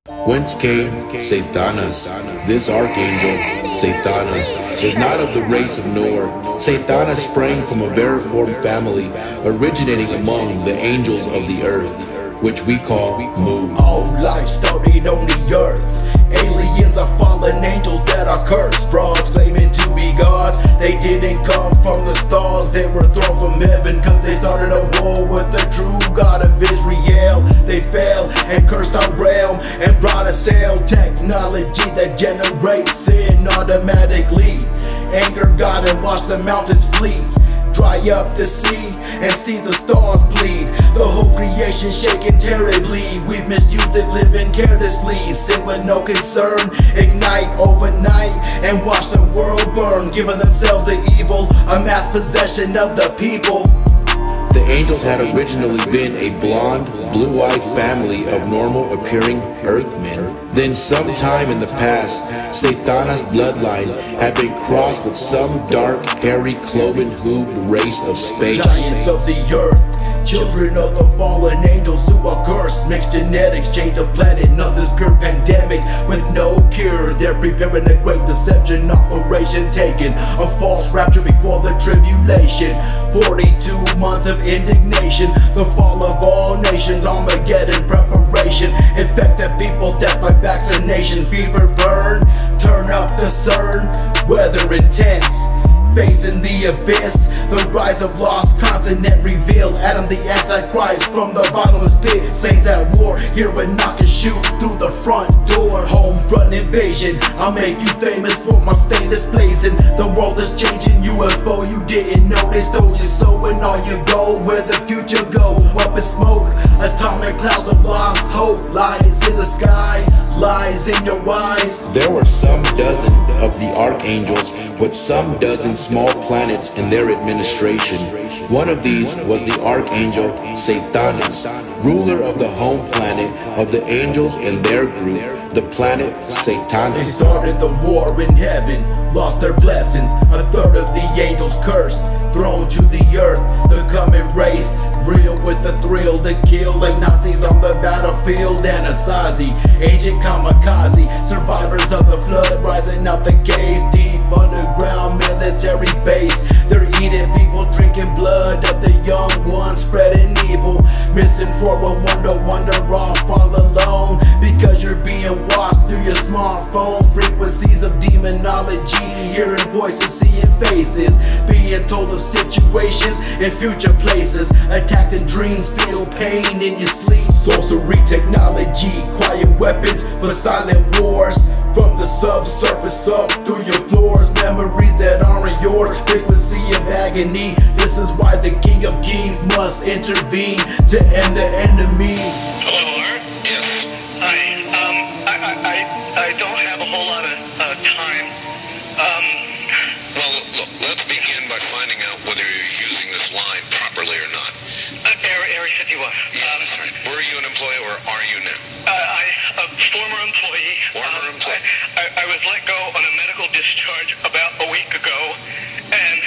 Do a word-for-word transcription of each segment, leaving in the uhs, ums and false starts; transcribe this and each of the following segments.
Whence came Satanas? This archangel, Satanas, is not of the race of Noah. Satanas sprang from a veriform family, originating among the angels of the earth, which we call Mu. All life started on the earth. Aliens are fallen angels that are cursed. Frauds claiming to be gods. They didn't come from the stars. They were thrown from heaven cause they started a war with the true God of Israel. They fell and cursed our realm and brought us hell. Technology that generates sin automatically. Anger God and watch the mountains flee. Dry up the sea and see the stars bleed. The whole creation shaking terribly. We've misused it, living carelessly. Sin with no concern, ignite overnight and watch the world burn. Giving themselves the evil, a mass possession of the people. The angels had originally been a blonde, blue-eyed family of normal-appearing earthmen. Then sometime in the past, Satanas' bloodline had been crossed with some dark, hairy, cloven-hooved race of space. Giants of the earth, children of the fallen angels who are cursed. Mixed genetics change the planet, nothing's pure pandemic with no cure. They're preparing a great deception operation, taking a false rapture before the tribulation. Forty-two months of indignation, the fall of all nations, Armageddon preparation. Infected people, death by vaccination. Fever burn, turn up the CERN, weather intense. Facing the abyss, the rise of lost continent reveal. Adam the Antichrist from the bottomless pit. Saints at war, hear a knock and shoot through the front door. Home front invasion, I'll make you famous for my stainless blazing. The world is changing, U F O you didn't know. They stole your soul and all you go. Where the future go, up in smoke. Atomic clouds of lost hope. Lies in the sky, lies in your eyes. There were some dozen of the archangels with some dozen small planets in their administration. One of these was the archangel Satanas, ruler of the home planet of the angels and their group, the planet Satanas. They started the war in heaven, lost their blessings. A third of the angels cursed, thrown to the earth. The coming race, real with the thrill to kill like Nazis on the battlefield. Anasazi, ancient kamikaze, survivors of the flood, rising out the caves, deep underground military base. They're eating people, drinking blood of the young ones, spreading evil. Missing for a wonder, wonder off all alone, because you're being watched through your smartphone. Frequencies of demonology, hearing voices, seeing faces, being told of situations in future places. Attacked in dreams, feel pain in your sleep. Sorcery technology, quiet weapons for silent wars. From the subsurface up through your floors, memories that aren't yours, frequency of agony. This is why the King of Kings must intervene to end the enemy. Hello, Art? Yes. Hi. Um, I, I, I, I don't have a whole lot of uh, time. Um, well, look, let's begin by finding out whether you're using this line properly or not. Uh, Area, Area fifty-one. Yeah, Um, that's right. Were you an employee or are you now? Uh, I, a former employee. Former um, employee. I, I, I was let go on a medical discharge about a week ago, and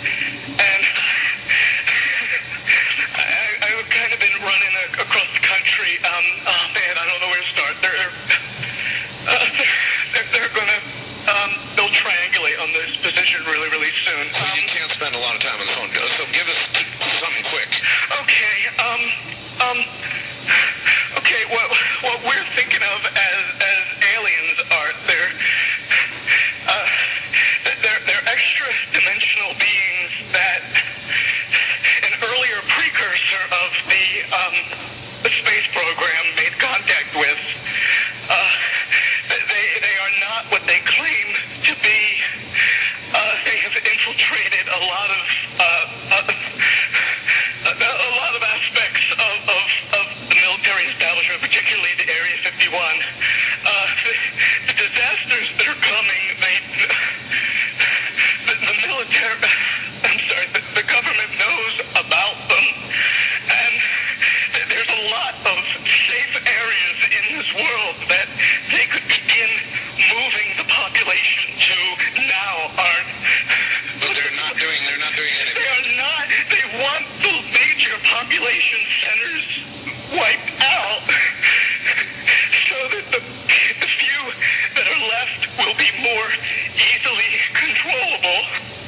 and I, I've kind of been running a, across the country. Um, oh man, I don't know where to start. They're uh, they're, they're gonna um, they'll triangulate on this position really, really soon. So Um, you can't spend a lot of time on the phone. So give us something quick. Okay, um, um, okay, what, what we're thinking of as, as aliens are, they're, uh, they're, they're extra-dimensional beings that an earlier precursor of the, um, the space program made contact with. Uh, they, they are not what they claim to be. Uh, they have infiltrated a lot of, uh, uh a, a lot of aspects of, of, of the military establishment, particularly the Area fifty-one. Uh, the, the disasters that are coming, they, the, the military, I'm sorry, the, the government knows about them, and there's a lot of safe areas in this world that they could begin moving the population to now aren't. But they're not doing, they're not doing anything. They are not. They want the major population centers wiped out so that the, the few that are left will be more easily controllable.